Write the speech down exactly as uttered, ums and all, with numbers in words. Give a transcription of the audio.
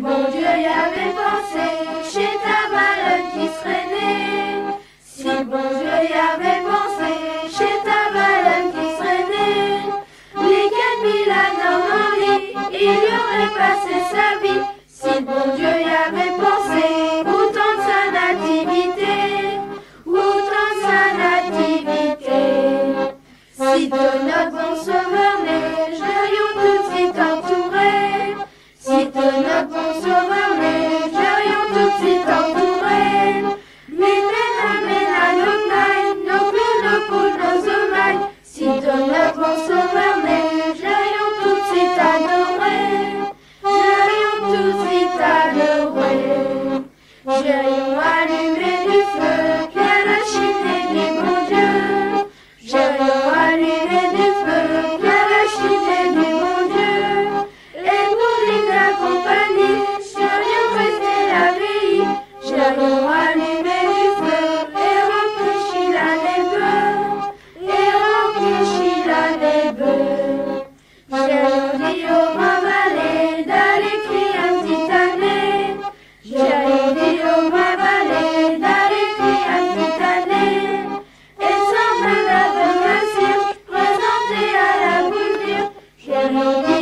bon Dieu y avait pensé, chez ta baleine qui serait née. Si le bon Dieu y avait pensé, chez ta baleine qui serait née. Les quatre mille à Normandie, il y aurait passé sa vie. Si le bon Dieu y avait pensé, autant de sa nativité, autant de sa nativité. Si de notre bon sauveur né, j'aurions tout de suite entouré. Si de notre bon sauveur né, j'aurions tout de suite entouré. Les amène à nos nailles, nos clous, nos poules, nos omailles. Si de notre bon sauveur né, j'aurions tout de suite adoré. J'aurions tout de suite adoré. J'aurions allumé du feu, qu'à la chimée du bon Dieu. J'aurions allumé du feu, qu'à la chimée du bon Dieu. Et pour les accompagner, j'aurions resté la veille. J'aurions allumé du feu, et rempli la des bœufs, et rempli la des bœufs. J'aurions dit au grand valet d'aller crier un petit année. J'aurions dit au grand valet d'aller crier un petit année. Et sans peu d'avocature, présenté à la bouture, j'aurions dit